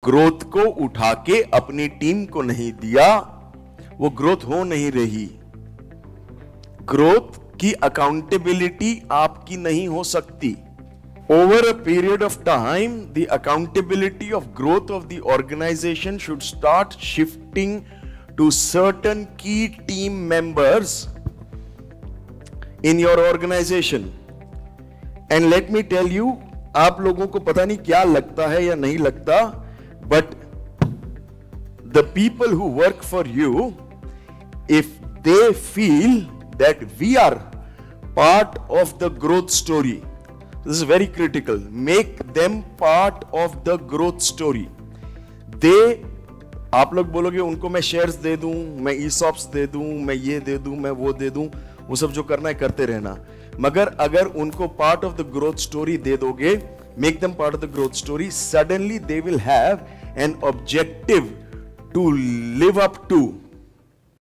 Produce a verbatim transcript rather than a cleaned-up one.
Growth को उठा के अपनी टीम को नहीं दिया, वो ग्रोथ हो नहीं रही। ग्रोथ की अकाउंटेबिलिटी आपकी नहीं हो सकती। Over a period of time, the accountability of growth of the organization should start shifting to certain key team members in your organization. And let me tell you, आप लोगों को पता नहीं क्या लगता है या नहीं लगता, but the people who work for you, if they feel that we are part of the growth story, this is very critical, make them part of the growth story. They, आप लोग बोलोगे उनको मैं शेयर्स दे दूं, मैं ESOPs दे दूं, मैं ये दे दूं, मैं वो दे दूं, वो सब जो करना है करते रहना, मगर अगर उनको part of the growth story दे दोगे, make them part of the growth story, suddenly they will have an objective to live up to.